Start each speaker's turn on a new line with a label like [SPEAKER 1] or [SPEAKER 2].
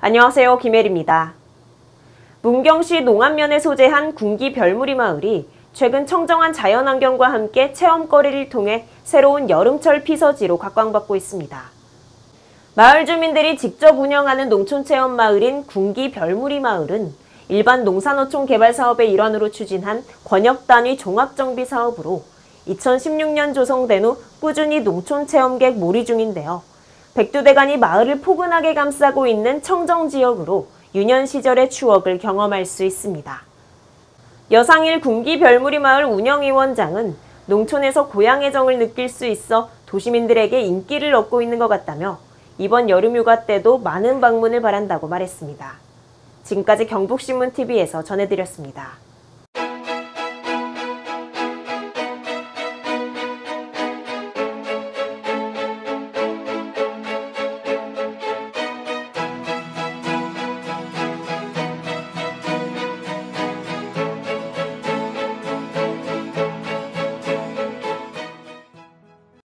[SPEAKER 1] 안녕하세요. 김혜리입니다. 문경시 농안면에 소재한 군기 별무리 마을이 최근 청정한 자연환경과 함께 체험거리를 통해 새로운 여름철 피서지로 각광받고 있습니다. 마을 주민들이 직접 운영하는 농촌체험 마을인 군기 별무리 마을은 일반 농산어촌 개발 사업의 일환으로 추진한 권역단위 종합정비 사업으로 2016년 조성된 후 꾸준히 농촌체험객 몰이 중인데요. 백두대간이 마을을 포근하게 감싸고 있는 청정지역으로 유년 시절의 추억을 경험할 수 있습니다. 여상일 군기 별무리 마을 운영위원장은 농촌에서 고향의 정을 느낄 수 있어 도시민들에게 인기를 얻고 있는 것 같다며 이번 여름휴가 때도 많은 방문을 바란다고 말했습니다. 지금까지 경북신문TV에서 전해드렸습니다.